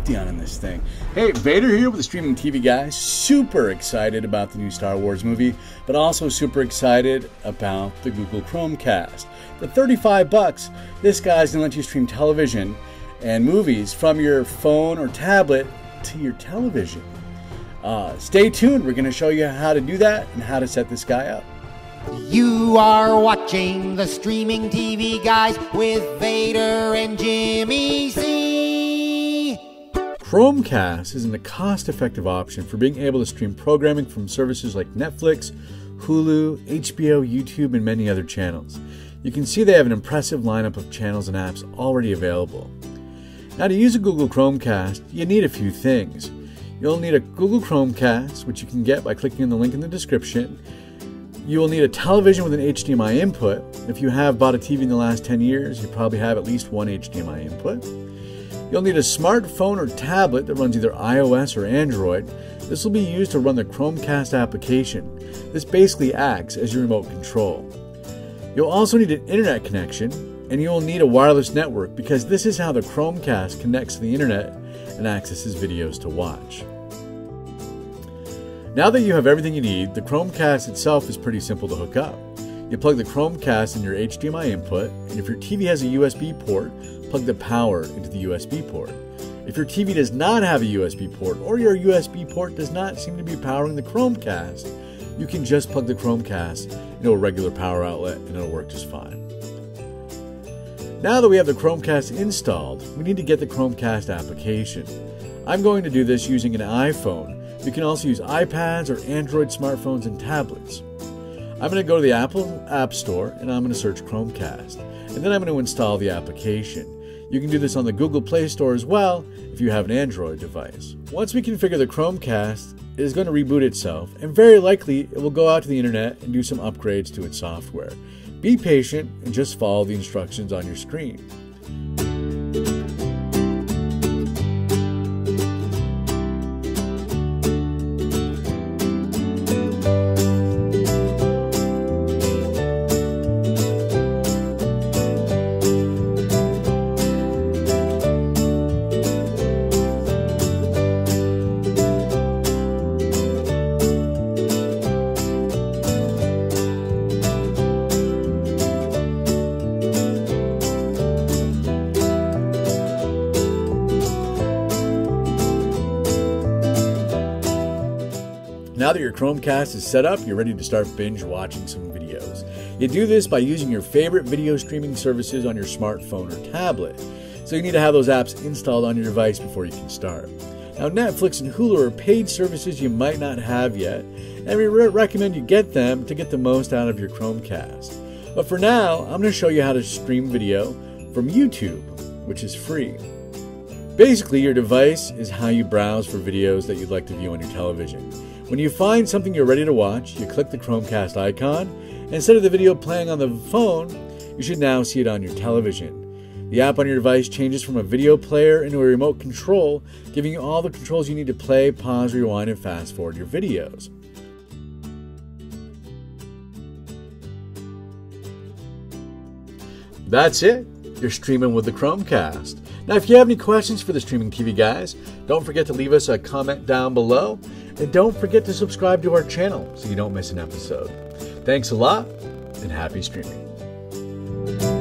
safety on in this thing. Hey, Vader here with the Streaming TV Guys. Super excited about the new Star Wars movie, but also super excited about the Google Chromecast. For 35 bucks, this guy's gonna let you stream television and movies from your phone or tablet to your television. Stay tuned. We're gonna show you how to do that and how to set this guy up. You are watching the Streaming TV Guys with Vader and Jimmy C. Chromecast isn't a cost-effective option for being able to stream programming from services like Netflix, Hulu, HBO, YouTube, and many other channels. You can see they have an impressive lineup of channels and apps already available. Now, to use a Google Chromecast, you need a few things. You'll need a Google Chromecast, which you can get by clicking on the link in the description. You will need a television with an HDMI input. If you have bought a TV in the last 10 years, you probably have at least one HDMI input. You'll need a smartphone or tablet that runs either iOS or Android. This will be used to run the Chromecast application. This basically acts as your remote control. You'll also need an internet connection, and you'll need a wireless network because this is how the Chromecast connects to the internet and accesses videos to watch. Now that you have everything you need, the Chromecast itself is pretty simple to hook up. You plug the Chromecast in your HDMI input, and if your TV has a USB port, plug the power into the USB port. If your TV does not have a USB port, or your USB port does not seem to be powering the Chromecast, you can just plug the Chromecast into a regular power outlet and it'll work just fine. Now that we have the Chromecast installed, we need to get the Chromecast application. I'm going to do this using an iPhone. You can also use iPads or Android smartphones and tablets. I'm going to go to the Apple App Store and I'm going to search Chromecast. And then I'm going to install the application. You can do this on the Google Play Store as well if you have an Android device. Once we configure the Chromecast, it is going to reboot itself, and very likely it will go out to the internet and do some upgrades to its software. Be patient and just follow the instructions on your screen. Now that your Chromecast is set up, you're ready to start binge watching some videos. You do this by using your favorite video streaming services on your smartphone or tablet. So you need to have those apps installed on your device before you can start. Now, Netflix and Hulu are paid services you might not have yet, and we recommend you get them to get the most out of your Chromecast. But for now, I'm going to show you how to stream video from YouTube, which is free. Basically, your device is how you browse for videos that you'd like to view on your television. When you find something you're ready to watch, you click the Chromecast icon, and instead of the video playing on the phone, you should now see it on your television. The app on your device changes from a video player into a remote control, giving you all the controls you need to play, pause, rewind, and fast forward your videos. That's it. You're streaming with the Chromecast. Now, if you have any questions for the Streaming TV Guys, don't forget to leave us a comment down below. And don't forget to subscribe to our channel so you don't miss an episode. Thanks a lot, and happy streaming.